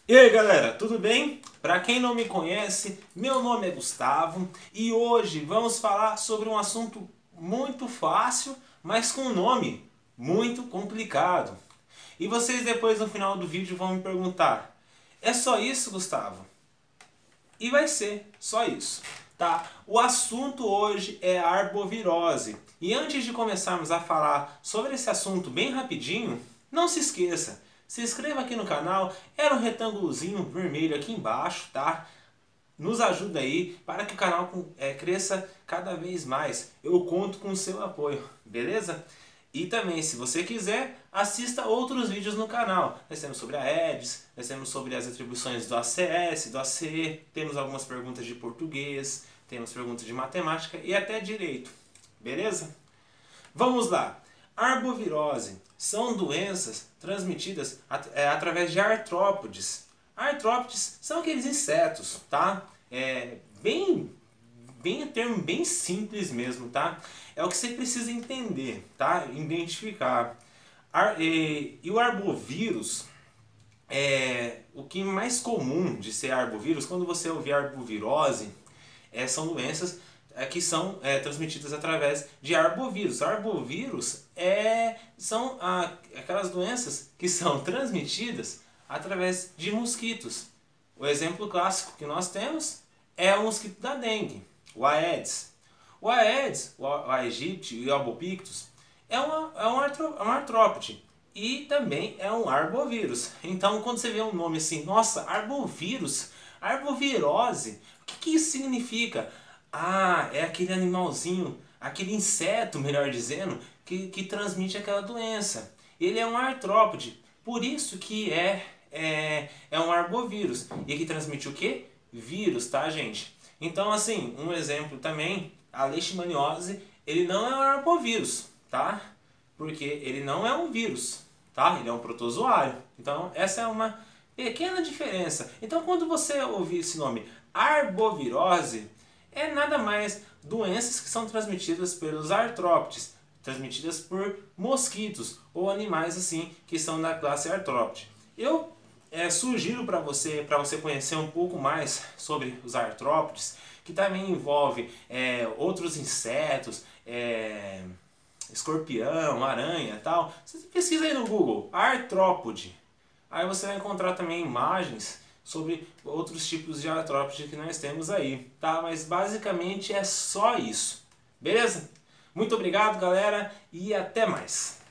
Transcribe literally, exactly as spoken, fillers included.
E aí galera, tudo bem? Para quem não me conhece, meu nome é Gustavo e hoje vamos falar sobre um assunto muito fácil, mas com um nome muito complicado. E vocês depois no final do vídeo vão me perguntar: é só isso, Gustavo? E vai ser só isso, tá? O assunto hoje é a arbovirose. E antes de começarmos a falar sobre esse assunto bem rapidinho, não se esqueça, se inscreva aqui no canal, era um retângulozinho vermelho aqui embaixo, tá? Nos ajuda aí para que o canal é, cresça cada vez mais. Eu conto com o seu apoio, beleza? E também, se você quiser, assista outros vídeos no canal. Nós temos sobre a Aedes, nós temos sobre as atribuições do A C S, do A C E, temos algumas perguntas de português, temos perguntas de matemática e até direito. Beleza? Vamos lá. Arbovirose são doenças transmitidas at é, através de artrópodes. Artrópodes são aqueles insetos, tá? É bem, bem termo bem simples mesmo, tá? É o que você precisa entender, tá? Identificar. Ar, e, e o arbovírus, é, o que é mais comum de ser arbovírus, quando você ouvir arbovirose, é, são doenças é, que são é, transmitidas através de arbovírus. Arbovírus é, são a, aquelas doenças que são transmitidas através de mosquitos. O exemplo clássico que nós temos é o mosquito da dengue, o Aedes. O Aedes, o Aegypti e o Albopictus é, uma, é um, artro, um artrópode e também é um arbovírus. Então quando você vê um nome assim, nossa, arbovírus, arbovirose, o que, que isso significa? Ah, é aquele animalzinho, aquele inseto, melhor dizendo, que, que transmite aquela doença. Ele é um artrópode, por isso que é, é, é um arbovírus. E que transmite o quê? Vírus, tá, gente? Então, assim, um exemplo também, a leishmaniose, ele não é um arbovírus, tá? Porque ele não é um vírus, tá? Ele é um protozoário. Então, essa é uma pequena diferença. Então, quando você ouvir esse nome arbovirose, é nada mais doenças que são transmitidas pelos artrópodes, transmitidas por mosquitos ou animais assim que são da classe artrópode. Eu é, sugiro para você, para você conhecer um pouco mais sobre os artrópodes, que também envolve é, outros insetos, é, escorpião, aranha e tal. Você pesquisa aí no Google, artrópode. Aí você vai encontrar também imagens sobre outros tipos de artrópode que nós temos aí, tá? Mas basicamente é só isso, beleza? Muito obrigado, galera, e até mais!